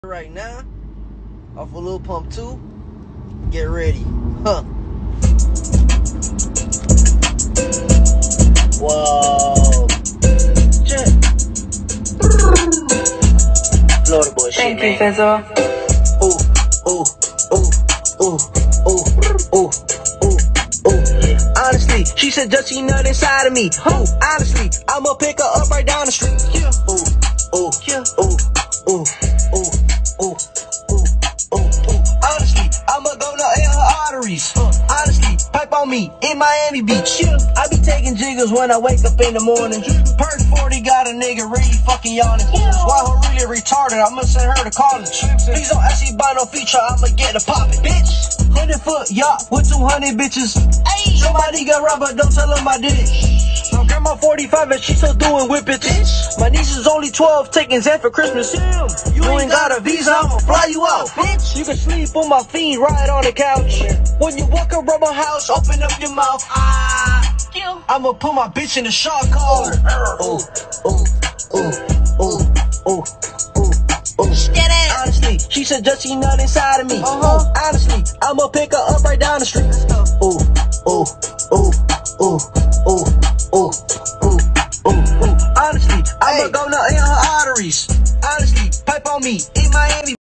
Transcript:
Right now, off a Lil Pump 2. Get ready. Huh. Whoa. Check. Florida boy shit, Thank you, Fizzle. Ooh, ooh, ooh, ooh, ooh, ooh, ooh, ooh. Honestly, she said just she nut inside of me. Ooh, honestly, I'ma pick her up right down the street. Yeah. Ooh, ooh, yeah. Ooh, ooh, ooh. Ooh, ooh, ooh, ooh. Honestly, I'ma go to her arteries. Honestly, pipe on me in Miami Beach. Yeah. I be taking jiggles when I wake up in the morning. Perk 40 got a nigga really fucking yawning. While her really retarded, I'ma send her to college. Please don't ask me buy no feature, I'ma get a poppin', bitch. 100-foot yacht with 200 bitches. Ay. Somebody got robbed, but don't tell them I did it. My grandma 45 and she still doing whippets. My niece is only 12, taking Zen for Christmas. Yeah. You ain't got a visa, I'ma fly you out, bitch. You can sleep on my feet, right on the couch. When you walk around my house, open up your mouth. I'ma put my bitch in the shock collar. Oh, oh, oh, oh, oh, oh, oh. Honestly, she said just she nut inside of me. Honestly, I'ma pick her up right down the street. Oh, oh, oh, oh, oh, oh, oh, oh. Honestly, I'ma go in her arteries. Honestly, pipe on me in Miami.